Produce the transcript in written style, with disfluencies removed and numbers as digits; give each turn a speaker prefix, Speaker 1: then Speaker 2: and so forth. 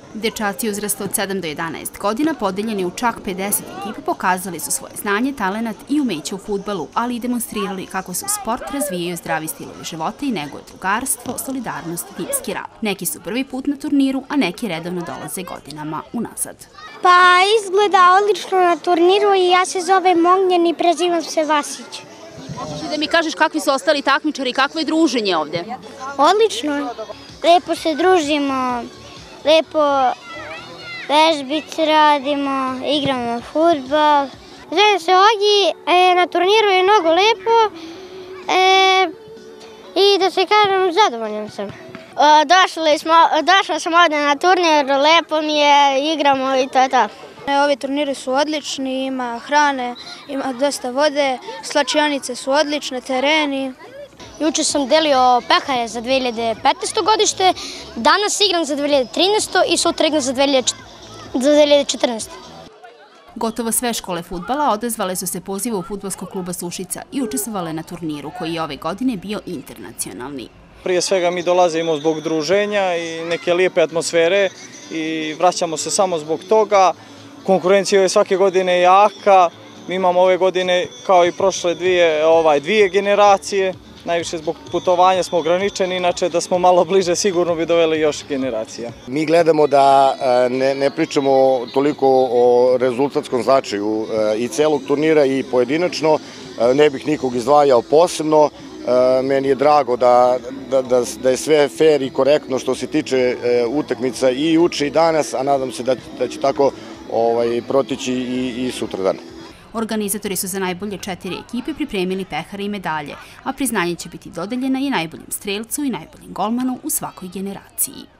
Speaker 1: Dečaci uzrasta od 7 do 11 godina, podeljeni u čak 50 ekipa, pokazali su svoje znanje, talenat i umeće u fudbalu, ali i demonstrirali kako se u sport razvijaju zdravi stilovi života i neguje drugarstvo, solidarnost i timski rad. Neki su prvi put na turniru, a neki redovno dolaze godinama unazad.
Speaker 2: Pa izgleda odlično na turniru i ja se zovem Ognjen i prezivam se Vasić.
Speaker 1: Možeš li da mi kažeš kakvi su ostali takmičari i kakvo je druženje ovde?
Speaker 2: Odlično. Lepo se družimo, lepo vežbice radimo, igramo fudbal. Zovem se Ogi, na turniru je mnogo lepo i da se kažem zadovoljan sam. Došla sam ovde na turnir, lepo mi je, igramo i to je to.
Speaker 3: Ovi turniri su odlični, ima hrane, ima dosta vode, slačionice su odlične, tereni.
Speaker 2: Juče sam delio pehare za 2015. godište, danas igram za 2013. i sutra igram za 2014.
Speaker 1: Gotovo sve škole fudbala odazvale su se pozivu Fudbalskog kluba Sušica i učestvovale na turniru koji je ove godine bio internacionalni.
Speaker 4: Prije svega mi dolazimo zbog druženja i neke lijepe atmosfere i vraćamo se samo zbog toga. Konkurencija je svake godine jaka, mi imamo ove godine kao i prošle dvije generacije. Najviše zbog putovanja smo ograničeni, inače da smo malo bliže sigurno bi doveli još generacija.
Speaker 5: Mi gledamo da ne pričamo toliko o rezultatskom značaju i celog turnira i pojedinačno, ne bih nikog izdvajao posebno. Meni je drago da je sve fair i korektno što se tiče utakmica i juče i danas, a nadam se da će tako protići i sutradan.
Speaker 1: Organizatori su za najbolje 4 ekipe pripremili pehare i medalje, a priznanje će biti dodeljena i najboljem strelcu i najboljem golmanu u svakoj generaciji.